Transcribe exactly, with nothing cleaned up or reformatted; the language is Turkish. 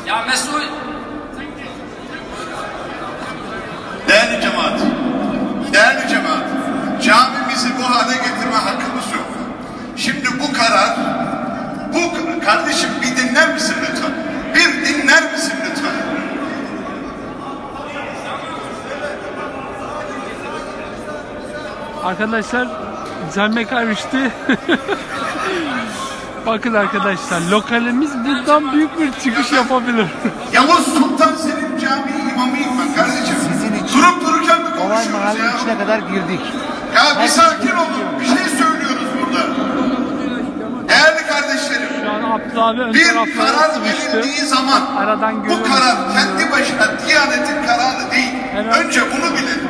Ya Mesut. Değerli cemaat, değerli cemaat, camimizi bu hale getirme hakkımız yok. Şimdi bu karar, bu kardeşim bir dinler misin lütfen? Bir dinler misin lütfen? Arkadaşlar cami karıştı. Bakın arkadaşlar, lokalimiz buradan büyük bir çıkış yapabilir. Yavuz Sultan Selim Camii imamıyım ben kardeşim. Sizin için durup dururken mi olay konuşuyoruz mahallenin ya? içine kadar girdik. Ya bir Herkes sakin biliyor. olun, bir şey söylüyoruz burada. Değerli kardeşlerim, Şu an Abdullah abi ön bir taraflara karar sıvıştı. verildiği zaman Aradan bu görüyoruz. karar kendi başına Diyanet'in kararı değil. Evet. Önce bunu bilin.